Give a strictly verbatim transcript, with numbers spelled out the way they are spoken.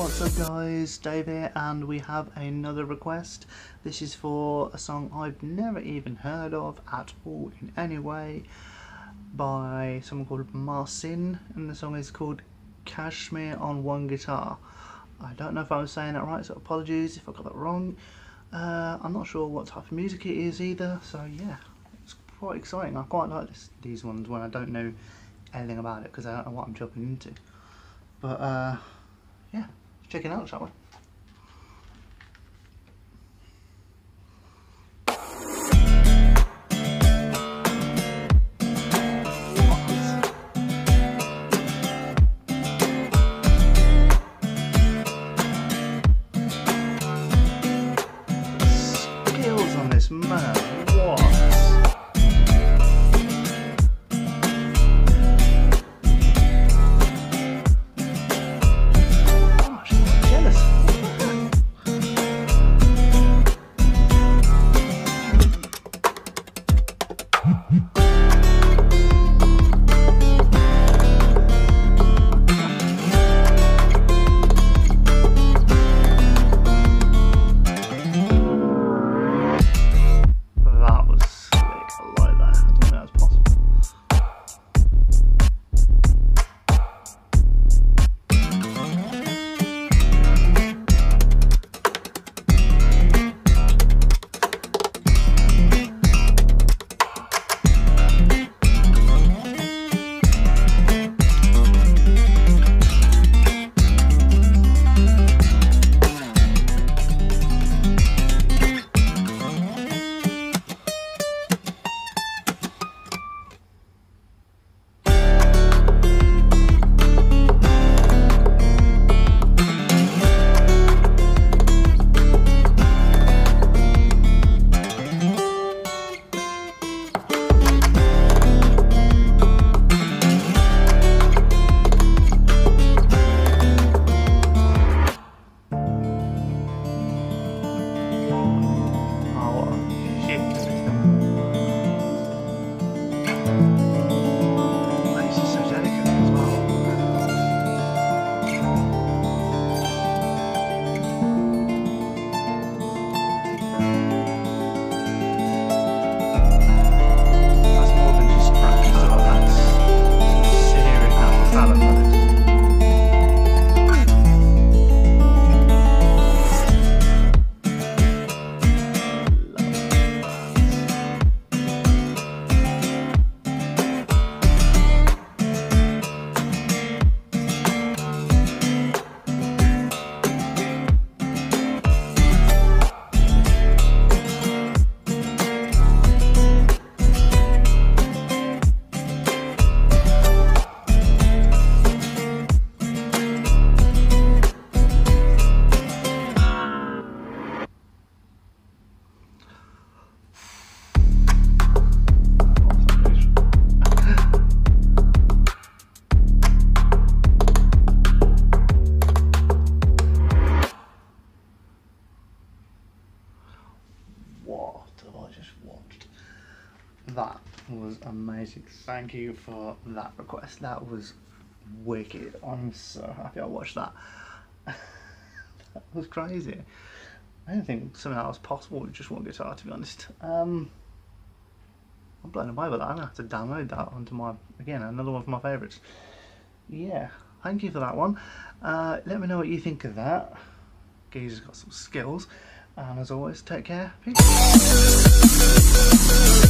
what's up guys, Dave here, and we have another request. This is for a song I've never even heard of at all in any way, by someone called Marcin, and the song is called Kashmir on One Guitar. I don't know if I was saying that right, so apologies if I got that wrong. Uh, I'm not sure what type of music it is either, so yeah, it's quite exciting. I quite like this, these ones when I don't know anything about it, because I don't know what I'm jumping into. But uh, yeah, let's check it out, shall we? Skills on this man, what? What have I just watched? That was amazing. Thank you for that request. That was wicked. I'm so happy I watched that. That was crazy. I didn't think something that was possible with just one guitar, to be honest. Um, I'm blown away by that. I'm going to have to download that onto my, again, another one of my favourites. Yeah, thank you for that one. Uh, let me know what you think of that. Geezer's got some skills. And as always, take care. Peace.